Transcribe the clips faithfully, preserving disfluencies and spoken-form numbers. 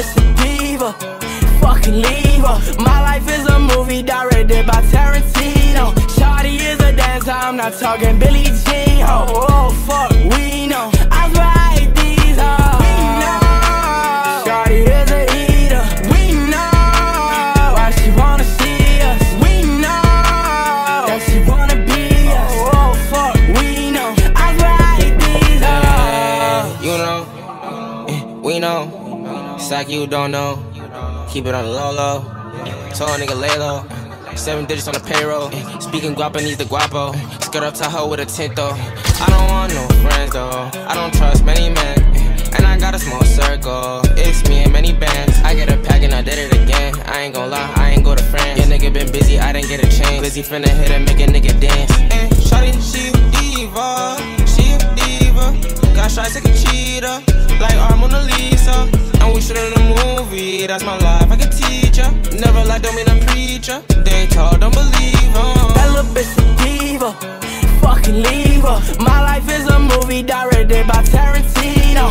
bitch a diva, fucking leave her. My life is a movie directed by Tarantino. Shawty is a dancer, I'm not talking Billie Jean. Oh, oh fuck, we know. I swear I hate these hoes. We know. Shawty is a eater. We know why she wanna see us. We know that she wanna be us. Oh, oh fuck, we know. I swear I hate these hoes. You know, we know. It's like you don't know. Keep it on the low low. Told a nigga lay low. Seven digits on the payroll. Speaking guapo needs the guapo. Skirt up Tahoe with a tint though. I don't want no friends though. I don't trust many men. And I got a small circle. It's me and many bands. I get a pack and I did it again. I ain't gon' lie, I ain't go to France. Your nigga been busy, I didn't get a chance. Busy finna hit and make a nigga dance. And shawty, she a diva. She a diva. Got shots like a cheetah. Like I'm Mona Lisa. And we shoot in a movie. That's my life, I can teach ya. Never lie, don't mean a preacher. They talk, don't believe her. That little bitch a diva, fucking leave her. My life is a movie directed by Tarantino.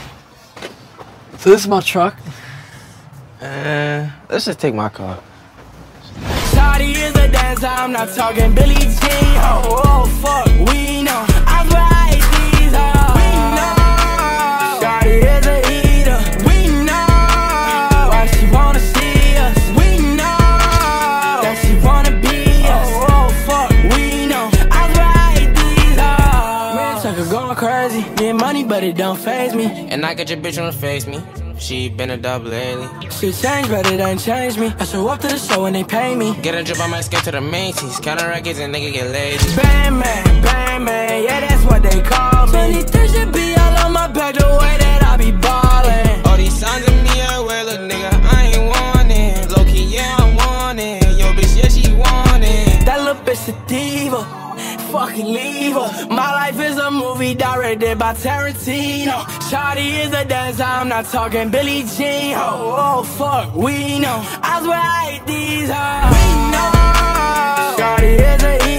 So this is my truck. Uh, let's just take my car. Shawty is a dancer, I'm not talking Billie Jean. Oh, oh fuck, we know. I swear I hate these hoes. We know. Shawty is a eater. We know why she wanna see us. We know that she wanna be us. Oh, oh fuck, we know. I swear I hate these hoes. Man, Tecca going crazy. Get money, but it don't faze me. And I get your bitch on the face me. She been a dub lately. She changed, but it ain't changed me. I show up to the show and they pay me. Get a drip, I might skip to the main tees. Counter records and nigga get lazy. Bang man, bang man, yeah that's what they call me. twenty-three should be all on my back the way that I be ballin'. All these signs of me, I wear, look nigga, I ain't want it. Low key, yeah, I want it. Yo bitch, yeah, she want it. That little bitch a diva, fucking leave her. My life is a movie directed by Tarantino. Shawty is a dancer, I'm not talking Billie Jean. Oh, oh fuck, we know. I swear I hate these hoes. We know. Shawty is a